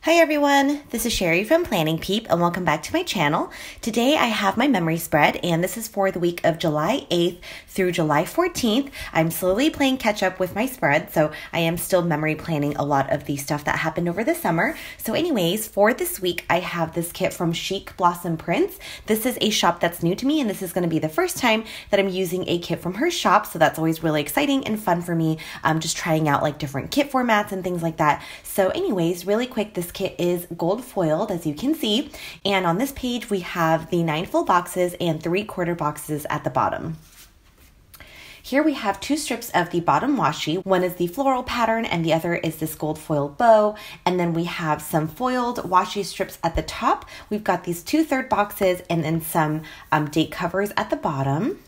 Hi everyone, this is Sherry from Planning Peep and welcome back to my channel. Today I have my memory spread and this is for the week of July 8th through July 14th. I'm slowly playing catch up with my spread, so I am still memory planning a lot of the stuff that happened over the summer. So anyways, for this week I have this kit from Chic Blossom Prints. This is a shop that's new to me and this is going to be the first time that I'm using a kit from her shop, so that's always really exciting and fun for me. Just trying out like different kit formats and things like that. So anyways, really quick, this kit is gold foiled, as you can see, and on this page we have the 9 full boxes and 3/4 boxes at the bottom. Here we have 2 strips of the bottom washi. One is the floral pattern and the other is this gold foiled bow, and then we have some foiled washi strips at the top. We've got these 2 third boxes and then some date covers at the bottom.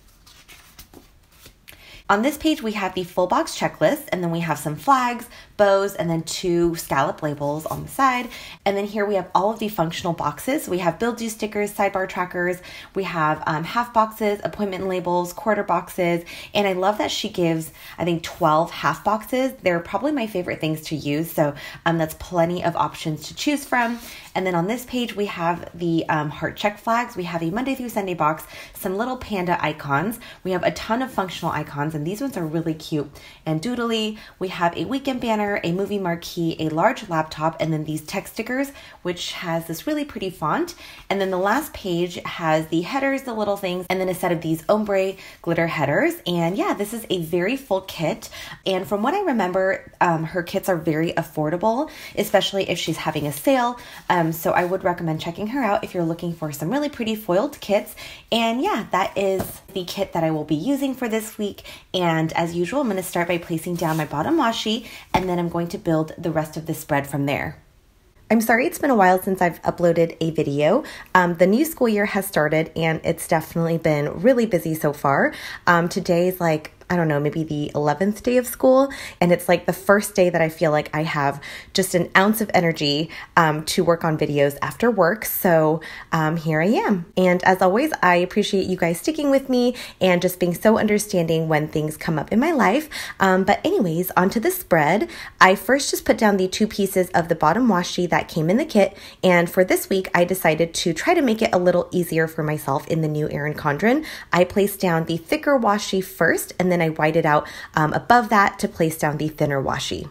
On this page, we have the full box checklist, and then we have some flags, bows, and then 2 scallop labels on the side. And then here we have all of the functional boxes. We have build you stickers, sidebar trackers, we have half boxes, appointment labels, quarter boxes, and I love that she gives, I think, 12 half boxes. They're probably my favorite things to use, so that's plenty of options to choose from. And then on this page, we have the heart check flags. We have a Monday through Sunday box, some little panda icons. We have a ton of functional icons, and these ones are really cute and doodly. We have a weekend banner, a movie marquee, a large laptop, and then these text stickers, which has this really pretty font. And then the last page has the headers, the little things, and then a set of these ombre glitter headers. And yeah, this is a very full kit. And from what I remember, her kits are very affordable, especially if she's having a sale. So I would recommend checking her out if you're looking for some really pretty foiled kits. And yeah, that is the kit that I will be using for this week. And as usual, I'm going to start by placing down my bottom washi, and then I'm going to build the rest of the spread from there. I'm sorry it's been a while since I've uploaded a video. The new school year has started and it's definitely been really busy so far. Today is like, I don't know, maybe the 11th day of school. And it's like the first day that I feel like I have just an ounce of energy to work on videos after work. So here I am. And as always, I appreciate you guys sticking with me and just being so understanding when things come up in my life. But anyways, onto the spread. I first just put down the 2 pieces of the bottom washi that came in the kit. And for this week, I decided to try to make it a little easier for myself in the new Erin Condren. I placed down the thicker washi first, and then I whited out above that to place down the thinner washi.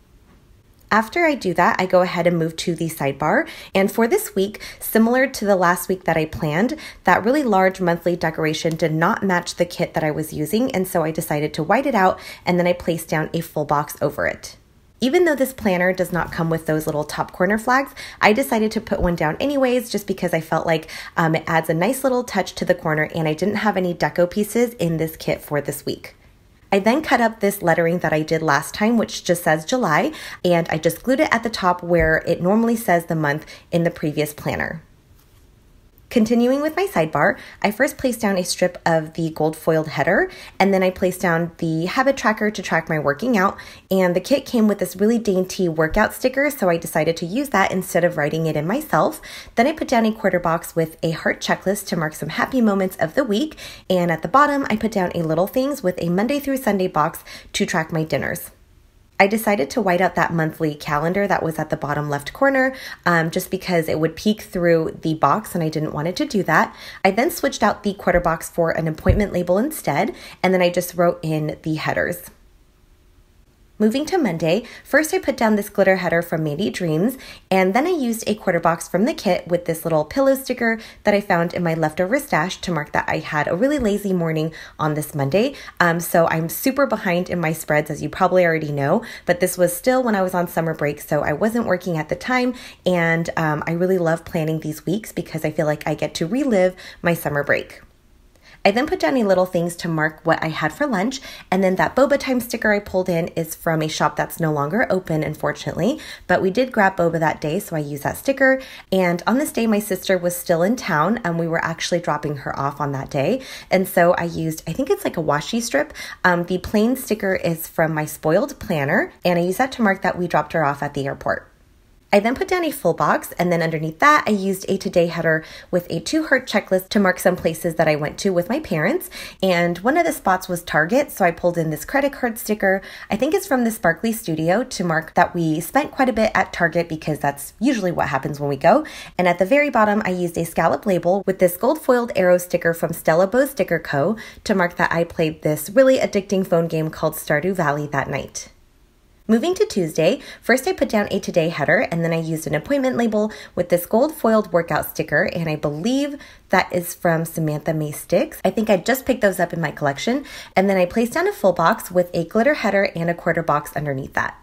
After I do that, I go ahead and move to the sidebar. And for this week, similar to the last week that I planned, that really large monthly decoration did not match the kit that I was using. And so I decided to white it out, and then I placed down a full box over it. Even though this planner does not come with those little top corner flags, I decided to put one down anyways, just because I felt like it adds a nice little touch to the corner, and I didn't have any deco pieces in this kit for this week. I then cut up this lettering that I did last time, which just says July, and I just glued it at the top where it normally says the month in the previous planner. Continuing with my sidebar, I first placed down a strip of the gold foiled header, and then I placed down the habit tracker to track my working out, and the kit came with this really dainty workout sticker, so I decided to use that instead of writing it in myself. Then I put down a quarter box with a heart checklist to mark some happy moments of the week, and at the bottom I put down a little things with a Monday through Sunday box to track my dinners. I decided to white out that monthly calendar that was at the bottom left corner just because it would peek through the box and I didn't want it to do that. I then switched out the quarter box for an appointment label instead, and then I just wrote in the headers. Moving to Monday, first I put down this glitter header from Mandy Dreams, and then I used a quarter box from the kit with this little pillow sticker that I found in my leftover stash to mark that I had a really lazy morning on this Monday. So I'm super behind in my spreads, as you probably already know, but this was still when I was on summer break, so I wasn't working at the time, and I really love planning these weeks because I feel like I get to relive my summer break. I then put down a little things to mark what I had for lunch, and then that boba time sticker I pulled in is from a shop that's no longer open, unfortunately, but we did grab boba that day, so I used that sticker. And on this day, my sister was still in town, and we were actually dropping her off on that day, and so I used, I think it's like a washi strip. The plain sticker is from my spoiled planner, and I used that to mark that we dropped her off at the airport. I then put down a full box, and then underneath that, I used a today header with a 2-heart checklist to mark some places that I went to with my parents. And one of the spots was Target, so I pulled in this credit card sticker. I think it's from the Sparkly Studio to mark that we spent quite a bit at Target because that's usually what happens when we go. And at the very bottom, I used a scallop label with this gold foiled arrow sticker from Stella Bow Sticker Co. to mark that I played this really addicting phone game called Stardew Valley that night. Moving to Tuesday, first I put down a today header, and then I used an appointment label with this gold foiled workout sticker, and I believe that is from Samantha May Sticks. I think I just picked those up in my collection, and then I placed down a full box with a glitter header and a quarter box underneath that.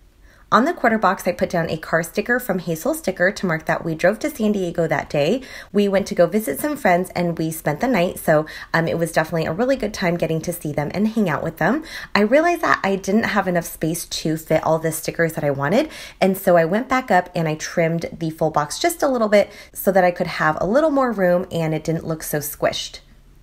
On the quarter box, I put down a car sticker from Hazel Sticker to mark that we drove to San Diego that day. We went to go visit some friends and we spent the night, so it was definitely a really good time getting to see them and hang out with them. I realized that I didn't have enough space to fit all the stickers that I wanted, and so I went back up and I trimmed the full box just a little bit so that I could have a little more room and it didn't look so squished.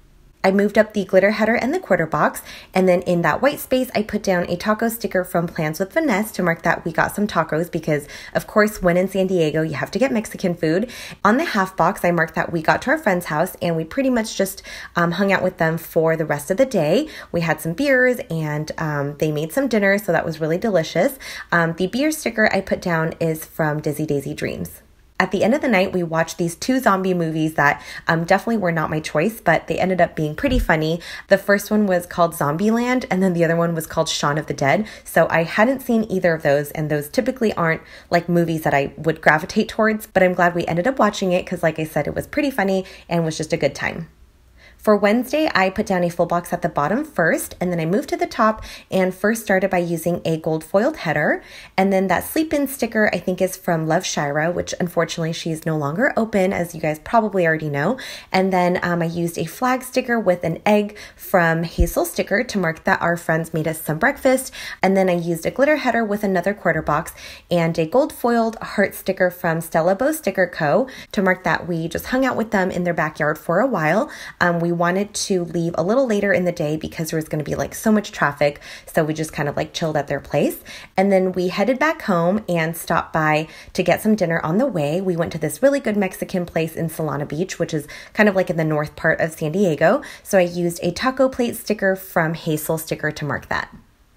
I moved up the glitter header and the quarter box, and then in that white space, I put down a taco sticker from Plans with Vanessa to mark that we got some tacos because, of course, when in San Diego, you have to get Mexican food. On the half box, I marked that we got to our friend's house, and we pretty much just hung out with them for the rest of the day. We had some beers, and they made some dinner, so that was really delicious. The beer sticker I put down is from Dizzy Daisy Dreams. At the end of the night, we watched these 2 zombie movies that definitely were not my choice, but they ended up being pretty funny. The first one was called Zombieland, and then the other one was called Shaun of the Dead. So I hadn't seen either of those, and those typically aren't like movies that I would gravitate towards, but I'm glad we ended up watching it because, like I said, it was pretty funny and was just a good time. For Wednesday, I put down a full box at the bottom first, and then I moved to the top and first started by using a gold foiled header. And then that sleep in sticker I think is from Love Shira, which unfortunately she's no longer open, as you guys probably already know. And then I used a flag sticker with an egg from Hazel Sticker to mark that our friends made us some breakfast. And then I used a glitter header with another quarter box and a gold foiled heart sticker from Stella Bow Sticker Co. to mark that we just hung out with them in their backyard for a while. We wanted to leave a little later in the day because there was going to be like so much traffic, so we just kind of like chilled at their place. And then we headed back home and stopped by to get some dinner on the way. We went to this really good Mexican place in Solana Beach, which is kind of like in the north part of San Diego, so I used a taco plate sticker from Hazel Sticker to mark that.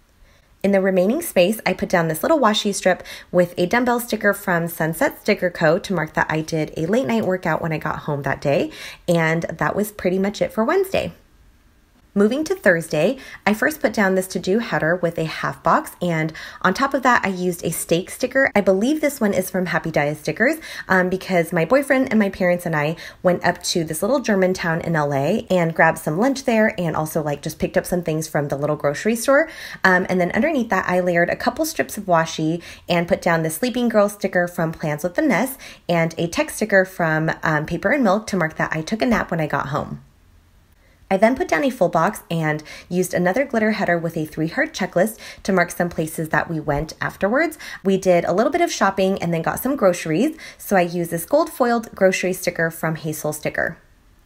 In the remaining space, I put down this little washi strip with a dumbbell sticker from Sunset Sticker Co. to mark that I did a late night workout when I got home that day, and that was pretty much it for Wednesday. Moving to Thursday, I first put down this to-do header with a half box, and on top of that, I used a steak sticker. I believe this one is from Happy Diet Stickers because my boyfriend and my parents and I went up to this little German town in LA and grabbed some lunch there and also like just picked up some things from the little grocery store. And then underneath that, I layered a couple strips of washi and put down the Sleeping Girl sticker from Plans with Vanessa and a text sticker from Paper and Milk to mark that I took a nap when I got home. I then put down a full box and used another glitter header with a 3-heart checklist to mark some places that we went afterwards. We did a little bit of shopping and then got some groceries, so I used this gold foiled grocery sticker from Hazel Sticker.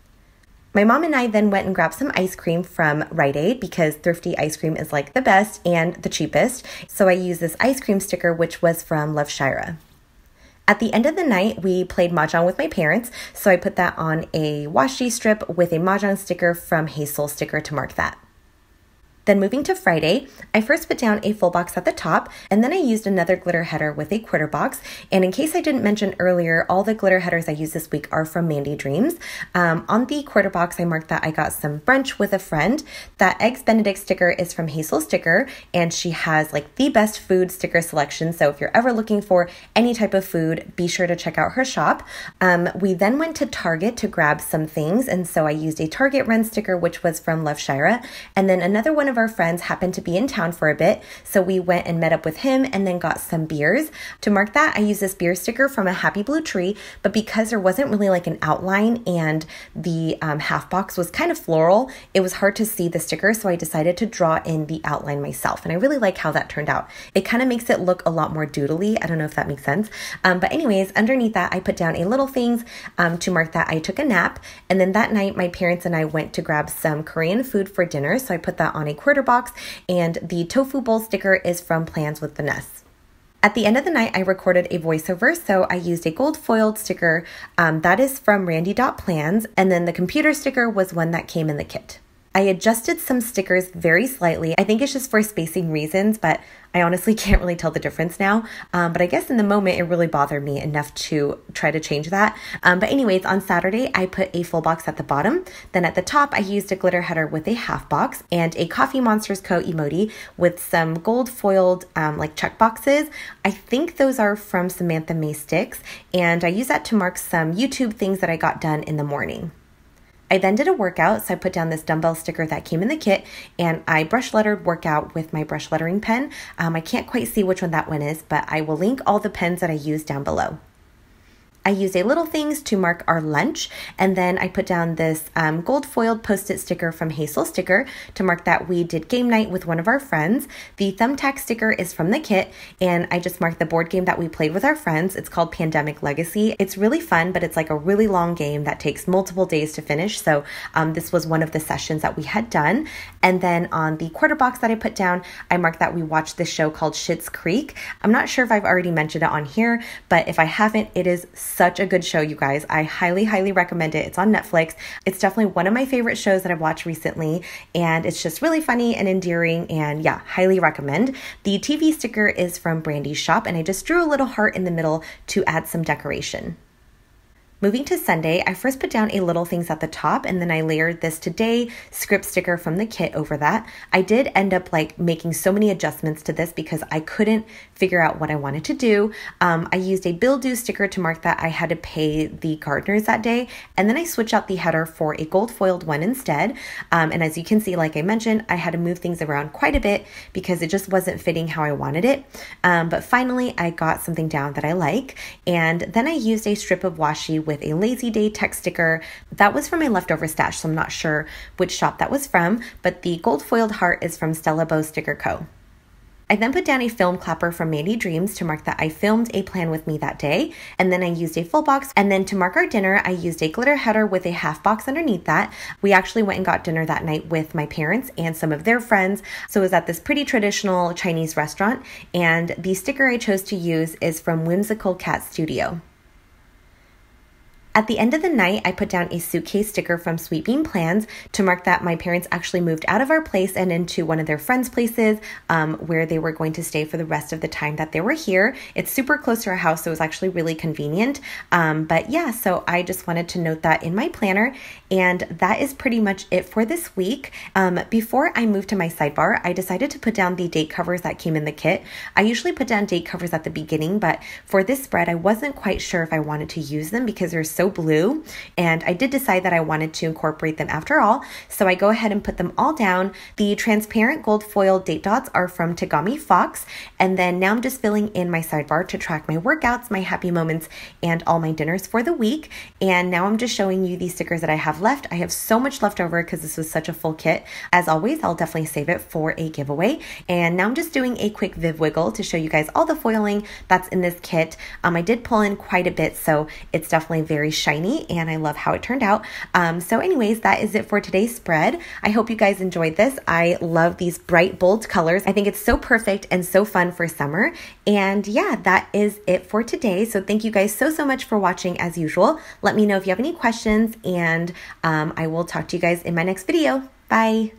My mom and I then went and grabbed some ice cream from Rite Aid because thrifty ice cream is like the best and the cheapest, so I used this ice cream sticker which was from Love Shira. At the end of the night, we played Mahjong with my parents, so I put that on a washi strip with a Mahjong sticker from Hazel Sticker to mark that. Then moving to Friday, I first put down a full box at the top, and then I used another glitter header with a quarter box. And in case I didn't mention earlier, all the glitter headers I used this week are from Mandy Dreams. On the quarter box, I marked that I got some brunch with a friend. That Eggs Benedict sticker is from Hazel Sticker, and she has like the best food sticker selection. So if you're ever looking for any type of food, be sure to check out her shop. We then went to Target to grab some things, and so I used a Target Run sticker, which was from Love Shira, and then another one of our friends happened to be in town for a bit, so we went and met up with him and then got some beers. To mark that, I used this beer sticker from a Happy Blue Tree, but because there wasn't really like an outline and the half box was kind of floral, it was hard to see the sticker, so I decided to draw in the outline myself, and I really like how that turned out. It kind of makes it look a lot more doodly. I don't know if that makes sense, but anyways, underneath that, I put down a little things to mark that I took a nap, and then that night, my parents and I went to grab some Korean food for dinner, so I put that on a quarter box, and the tofu bowl sticker is from Plans with Vanessa. At the end of the night, I recorded a voiceover, so I used a gold foiled sticker that is from Randy.Plans, and then the computer sticker was one that came in the kit. I adjusted some stickers very slightly. I think it's just for spacing reasons, but I honestly can't really tell the difference now. But I guess in the moment, it really bothered me enough to try to change that. But anyways, on Saturday, I put a full box at the bottom. Then at the top, I used a glitter header with a half box and a Coffee Monsters Co. emoji with some gold foiled like check boxes. I think those are from Samantha May sticks. And I use that to mark some YouTube things that I got done in the morning. I then did a workout, so I put down this dumbbell sticker that came in the kit, and I brush lettered workout with my brush lettering pen. I can't quite see which one that one is, but I will link all the pens that I used down below. I used a little things to mark our lunch, and then I put down this gold foiled post-it sticker from Hazel Sticker to mark that we did game night with one of our friends. The thumbtack sticker is from the kit, and I just marked the board game that we played with our friends. It's called Pandemic Legacy. It's really fun, but it's like a really long game that takes multiple days to finish, so this was one of the sessions that we had done. And then on the quarter box that I put down, I marked that we watched this show called Schitt's Creek. I'm not sure if I've already mentioned it on here, but if I haven't, it is such a good show, you guys. I highly, highly recommend it. It's on Netflix. It's definitely one of my favorite shows that I've watched recently, and it's just really funny and endearing, and yeah, highly recommend. The TV sticker is from Brandy's shop, and I just drew a little heart in the middle to add some decoration. Moving to Sunday, I first put down a little things at the top, and then I layered this today script sticker from the kit over that. I did end up like making so many adjustments to this because I couldn't figure out what I wanted to do. I used a bill due sticker to mark that I had to pay the gardeners that day, and then I switched out the header for a gold foiled one instead. And as you can see, like I mentioned, I had to move things around quite a bit because it just wasn't fitting how I wanted it. But finally, I got something down that I like, and then I used a strip of washi with a Lazy Day text sticker. That was from my leftover stash, so I'm not sure which shop that was from, but the gold foiled heart is from Stella Bow Sticker Co. I then put down a film clapper from Mandy Dreams to mark that I filmed a plan with me that day, and then I used a full box, and then to mark our dinner, I used a glitter header with a half box underneath that. We actually went and got dinner that night with my parents and some of their friends, so it was at this pretty traditional Chinese restaurant, and the sticker I chose to use is from Whimsical Cat Studio. At the end of the night, I put down a suitcase sticker from Sweet Bean Plans to mark that my parents actually moved out of our place and into one of their friends' places where they were going to stay for the rest of the time that they were here. It's super close to our house, so it was actually really convenient. But yeah, so I just wanted to note that in my planner, and that is pretty much it for this week. Before I moved to my sidebar, I decided to put down the date covers that came in the kit. I usually put down date covers at the beginning, but for this spread, I wasn't quite sure if I wanted to use them because they're so blue, and I did decide that I wanted to incorporate them after all, so I go ahead and put them all down. The transparent gold foil date dots are from Tagami Fox, and then now I'm just filling in my sidebar to track my workouts, my happy moments, and all my dinners for the week. And now I'm just showing you these stickers that I have left. I have so much left over because this was such a full kit. As always, I'll definitely save it for a giveaway. And now I'm just doing a quick Viv wiggle to show you guys all the foiling that's in this kit. I did pull in quite a bit, so it's definitely very shiny, and I love how it turned out. So anyways, that is it for today's spread. I hope you guys enjoyed this. I love these bright, bold colors. I think it's so perfect and so fun for summer. And yeah, that is it for today. So thank you guys so much for watching as usual. Let me know if you have any questions, and I will talk to you guys in my next video. Bye.